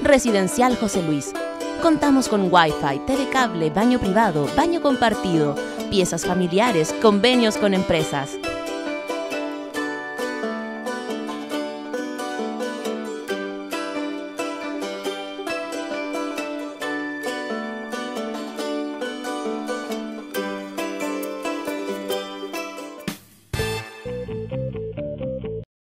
Residencial José Luis. Contamos con Wi-Fi, TV cable, baño privado, baño compartido, piezas familiares, convenios con empresas.